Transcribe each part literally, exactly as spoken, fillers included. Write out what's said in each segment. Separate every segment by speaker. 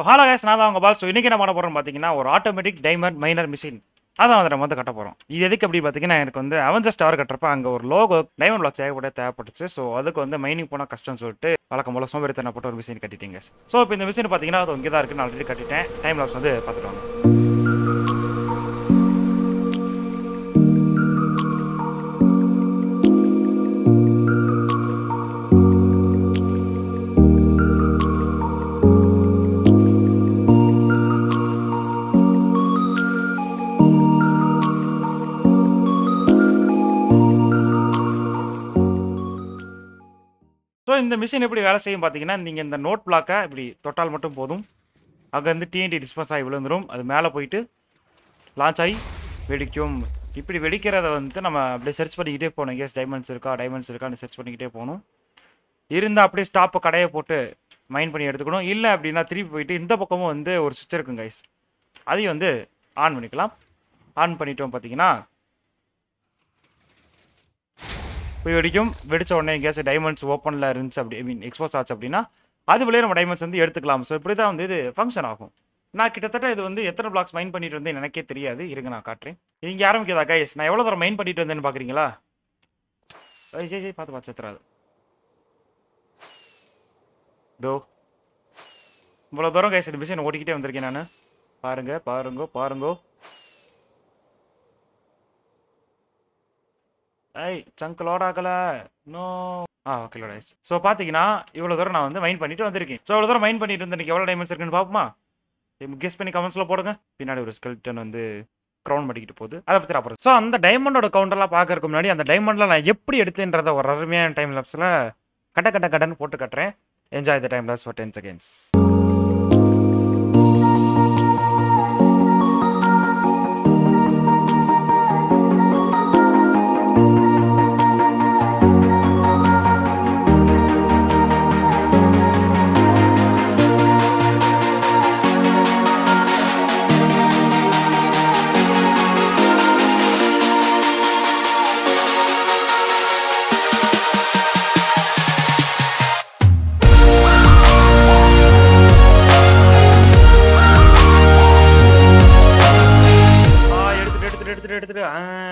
Speaker 1: Hello guys, நான் தான் உங்கள் பால். ஸோ இன்றைக்கி என்ன பண்ண போகிறோம்னு பார்த்தீங்கன்னா, ஒரு ஆட்டோமேட்டிக் டைமண்ட் மைனர் மிஷின் அதான் வந்து நம்ம வந்து கட்ட போகிறோம். இது எதுக்கு அப்படி பார்த்தீங்கன்னா, எனக்கு வந்து அவெஞ்சர்ஸ் டவர் கட்டுறப்ப அங்கே ஒரு லோகோ டைமண்ட் பிளாக்ஸ் ஏகப்பட்ட தேவைப்பட்டுச்சு. ஸோ அதுக்கு வந்து மைனிங் போனால் கஷ்டம்னு சொல்லிட்டு வழக்கம் போல சோம்பேறித்தனை போட்டு ஒரு மிஷின் கட்டிட்டீங்க. ஸோ இப்போ இந்த மிஷின் பார்த்தீங்கன்னா அது இங்கே தான் இருக்குது. நான் ஆல்ரெடி கட்டிட்டேன். டைம் லாப்ஸ் வந்து பார்த்துட்டு வாங்க. ஸோ இந்த மிஷின் எப்படி வேலை செய்யும் பார்த்தீங்கன்னா, நீங்கள் இந்த நோட் பிளாக்கை இப்படி தொட்டால் மட்டும் போதும். அங்கேருந்து டிஎன்டி டிஸ்போஸ் ஆகி விழுந்துடும். அது மேலே போயிட்டு லான்ச் ஆகி வெடிக்கும். இப்படி வெடிக்கிறத வந்து நம்ம அப்படியே சர்ச் பண்ணிக்கிட்டே போகணும். கேஸ் டைமண்ட்ஸ் இருக்கா டைமண்ட்ஸ் இருக்கான்னு சர்ச் பண்ணிக்கிட்டே போகணும். இருந்தால் அப்படியே ஸ்டாப்பை கடையை போட்டு மைண்ட் பண்ணி எடுத்துக்கணும். இல்லை அப்படின்னா திருப்பி போயிட்டு இந்த பக்கமும் வந்து ஒரு சுவிட்ச் இருக்குங்க கைஸ், அதையும் வந்து ஆன் பண்ணிக்கலாம். ஆன் பண்ணிட்டோம் பார்த்தீங்கன்னா போய் வெடிக்கும். வெடிச்ச உடனே கேஸ் டைமண்ட்ஸ் ஓப்பனில் இருந்துச்சு அப்படி ஐ மீன் எக்ஸ்போஸ் ஆச்சு அப்படின்னா அது வழியே நம்ம டைமண்ட்ஸ் வந்து எடுத்துக்கலாம். ஸோ இப்படி தான் வந்து இது ஃபங்க்ஷன் ஆகும். நான் கிட்டத்தட்ட இது வந்து எத்தனை பிளாக்ஸ் மைன் பண்ணிட்டு வந்தேன் எனக்கே தெரியாது. இருங்க நான் காட்டுறேன். இங்கே ஆரம்பிக்கிறதா கைஸ், நான் எவ்வளோ தூரம் மைன் பண்ணிட்டு வந்தேன்னு பார்க்குறீங்களா? ஜெய் ஜெய் பார்த்து பார்த்து செத்துறாது. தோ இவ்வளோ தூரம் கைஸ் இந்த மிஷின் ஓடிக்கிட்டே வந்திருக்கேன் நான். பாருங்க பாருங்கோ பாருங்கோ. ஐய் சங்க் லோட் ஆகல. நோ ஆ ஓகே லோட் ஆயிடுச்சு. ஸோ பார்த்தீங்கன்னா இவ்வளோ தூரம் நான் வந்து மைன் பண்ணிட்டு வந்திருக்கேன். ஸோ இவ்வளோ தூரம் மைன் பண்ணிட்டு வந்து எனக்கு எவ்வளோ டைமண்ட்ஸ் இருக்குன்னு பார்ப்போமா? கெஸ் பண்ணி கமெண்ட்ஸில் போடுங்க. பின்னாடி ஒரு ஸ்கெல்டன் வந்து க்ரௌண்ட் பண்ணிக்கிட்டு போகுது, அதை பற்றி அப்புறம். ஸோ அந்த டைமண்டோட கவுண்டர்லாம் பார்க்கறதுக்கு முன்னாடி அந்த டைமண்டில் நான் எப்படி எடுத்துன்றத ஒரு அருமையான டைம் லாப்ஸில் கட்ட கட்ட கட்டன்னு போட்டு கட்டுறேன். Enjoy the time lapse for ten seconds. எடுத்துட்டு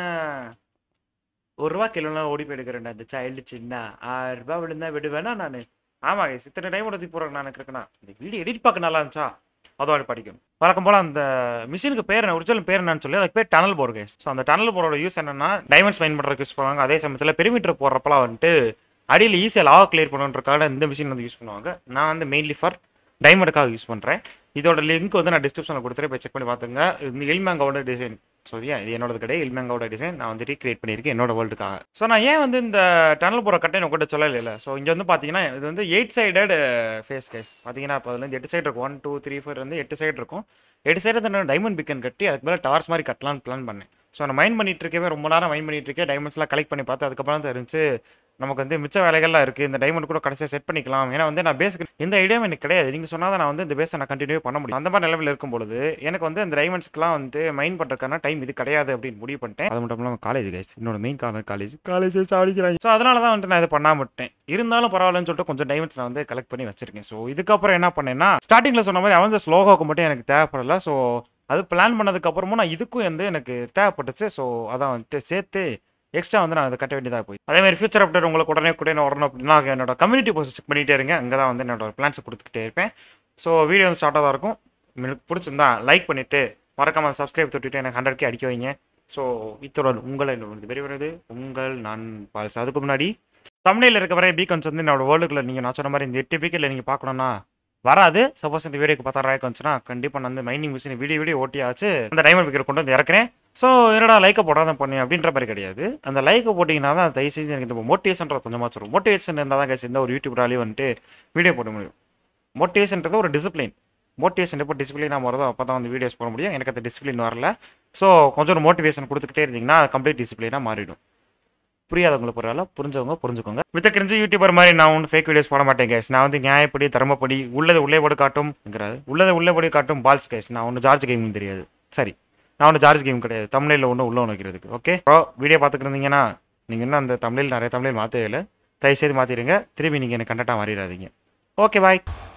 Speaker 1: ஒரு ரூபா கிலோலாம் ஓடி போய் எடுக்கிறேன். அந்த சைல்டு சின்ன ஆறு ரூபா விழுந்தா விடுவேனா நான்? ஆமாங்க, இத்தனை டைம் எடுத்து போறேன் நான் இருக்கேன்னா. இந்த வீடியோ எடிட் பார்க்க நல்லா இருந்துச்சா அதோட படிக்கணும். வழக்கம் போல அந்த மிஷினுக்கு பேர் என்ன, ஒரிஜினல் பேர் என்னன்னு சொல்லி அதுக்கு பேர் டனல் போர் கைஸ். ஸோ அந்த டனல் போரோட யூஸ் என்னன்னா டைமண்ட்ஸ் மைன் பண்ணுறதுக்கு யூஸ் பண்ணுவாங்க. அதே சமயத்தில் பெரிமீட்டர் போடுறப்பலாம் வந்துட்டு அடியில் ஈஸியாக லாவா கிளியர் பண்ணுறதுக்காக இந்த மிஷின் வந்து யூஸ் பண்ணுவாங்க. நான் வந்து மெயின்லி ஃபார் டைமண்டுக்காக யூஸ் பண்ணுறேன். இதோட லிங்க் வந்து நான் டிஸ்கிரிப்ஷனில் கொடுத்துட்டு போய் செக் பண்ணி பார்த்துங்க. இந்த எல்மேங்கோட டிசைன் சரியா, இது என்னோட கிடையாது. எல்மேங்கோட டிசைன் நான் வந்து ரீக்ரியேட் பண்ணியிருக்கேன் என்னோட வேர்ல்டுக்காக. ஸோ நான் ஏன் வந்து இந்த டனல் போகிற கட்டை எனக்கு கூட சொல்லலை இல்லை. ஸோ இங்கே வந்து பார்த்தீங்கன்னா இது வந்து எயிட் சைடட் ஃபேஸ் கைஸ். பார்த்தீங்கன்னா இப்போ அதுலேருந்து எட்டு சைடு இருக்கும். ஒன் டூ த்ரீ ஃபோர் வந்து எட்டு சைடு இருக்கும். எட்டு சைடு வந்து டைமண்ட் பிக்கன் கட்டி அதுக்கு மேலே டவர்ஸ் மாதிரி கட்டலான்னு பிளான் பண்ணேன். ஸோ நான் மைண்ட் பண்ணிட்டு இருக்கவே ரொம்ப நேரம் மைண்ட் பண்ணிட்டு இருக்கேன். டைமண்ட்ஸ்லாம் கலெக்ட் பண்ணி பார்த்து அதுக்கப்புறம் தான் இருந்துச்சு நமக்கு வந்து மிச்ச வேலைகள்லாம் இருக்குது. இந்த டைமண்ட் கூட கடைசியாக செட் பண்ணிக்கலாம். ஏன்னா வந்து நான் பேஸுக்கு இந்த ஐடியாவும் எனக்கு கிடையாது. நீங்கள் சொன்னால் நான் வந்து இந்த பேஸை நான் கண்டினியூ பண்ண முடியும். அந்த மாதிரி நிலவில் இருக்கும்பொழுது எனக்கு வந்து இந்த டைமண்ட்ஸ்க்குலாம் வந்து மைண்ட் பண்ணுறதுக்கான டைம் இது கிடையாது அப்படின்னு முடிவு பண்ணிட்டேன். அது மட்டும் இல்லாமல் காலேஜ் கைஸ், என்னோட மெயின் காலேஜ் காலேஜ் காலேஜ் சாடிக்கிறாங்க. ஸோ அதனால தான் வந்து நான் இதை பண்ணாம விட்டேன். இருந்தாலும் பரவாயில்லன்னு சொல்லிட்டு கொஞ்சம் டைமண்ட்ஸ் நான் வந்து கலெக்ட் பண்ணி வச்சிருக்கேன். ஸோ இதுக்கப்புறம் என்ன பண்ணேன்னா ஸ்டார்டிங்கில் சொன்ன மாதிரி அவன் லோகோக்கு மட்டும் எனக்கு தேவைப்படலை. ஸோ அது பிளான் பண்ணதுக்கப்புறமும் நான் இதுக்கும் வந்து எனக்கு தேவைப்பட்டுச்சு. ஸோ அதான் வந்துட்டு சேர்த்து எக்ஸ்ட்ரா வந்து நான் அதை கட்ட வேண்டியதாக போய் அதே மாதிரி ஃபியூச்சர் அப்டேட் உங்களுக்கு உடனே கூட வரணும் அப்படின்னா என்னோட கம்யூனிட்டி போஸ்ட் செக் பண்ணிகிட்டே இருங்க. அங்கே தான் வந்து என்னோட பிளான்ஸை கொடுத்துக்கிட்டே இருப்பேன். ஸோ வீடியோ வந்து ஷார்ட்டாக தான் இருக்கும். எனக்கு பிடிச்சிருந்தா லைக் பண்ணிவிட்டு மறக்காமல் சப்ஸ்கிரைப் தொட்டுட்டு எனக்கு ஹண்ட்ரட் கே அடிக்க வைங்க. ஸோ இத்துடன் உங்களை வெளிவருது உங்கள் நான் பால்ஸ். அதுக்கு முன்னாடி தமிழில் இருக்க வரை பீக்கன்ஸ் வந்து என்னோட வேர்ல்டுக்குள்ள நீங்கள் நான் சொன்ன மாதிரி இந்த எட்டு பீக்கில் நீங்கள் பார்க்கணுன்னா வராது. சப்போஸ் இந்த வீடியோக்கு பத்தாயிரம் வந்துச்சுன்னா கண்டிப்பாக நான் வந்து மைனிங் மிஷின் வீடியோ வீடியோ ஓட்டியாச்சு அந்த டைமண்ட் பிக்கர் கொண்டு வந்து இறக்குறேன். ஸோ என்னடா லைக்கை போடாதான் பண்ணேன் அப்படின்ற மாதிரி கிடையாது. அந்த லைக்கை போட்டிங்கன்னா தான் தயவு செஞ்சு எனக்கு இந்த மோட்டிவேஷன்றது கொஞ்சமாக சொல்லும். மோட்டிவேஷன் இருந்தால் தான் கேஸ் இந்த ஒரு யூடியூப்ராலேயே வந்துட்டு வீடியோ போட முடியும். மோட்டிவேஷன்றது ஒரு டிசிப்ளின். மோட்டிவேஷன் எப்போ டிசிப்ளினாக வருதோ அப்போ தான் வந்து வீடியோஸ் போட முடியும். எனக்கு அந்த டிசிப்ளின் வரல. ஸோ கொஞ்சம் ஒரு மோட்டிவேஷன் கொடுத்துக்கிட்டே இருந்தீங்கன்னா கம்ப்ளீட் டிசிப்ளினாக மாறிடும். புரியாதவங்களை பரவாயில்ல, புரிஞ்சவங்க புரிஞ்சுக்கோங்க. வித்த கிரிஞ்சு யூடியூபர் மாதிரி நான் ஒன்று ஃபேக் வீடியோஸ் போட மாட்டேன் கைஸ். நான் வந்து நியாயப்படி தர்மப்படி உள்ளது உள்ளேபடி காட்டும்ங்கிறாரு. உள்ளது உள்ளபடி காட்டும் பால்ஸ் கைஸ். நான் ஒன்று ஜார்ஜ் கேமிங் தெரியாது. சரி, நான் ஒன்று ஜார்ஜ் கேம் கிடையாது. தமிழில் ஒன்று உள்ள வைக்கிறதுக்கு. ஓகே ப்ரோ, வீடியோ பார்த்துக்கிருந்தீங்கன்னா நீங்கள் இன்னும் அந்த தமிழில் நிறைய தமிழில் மாற்றவே இல்லை. தயவுசெய்து மாற்றிடுங்க. திரும்பி நீங்கள் எனக்கு கண்டெக்டாக மாறிடாதீங்க. Okay bye.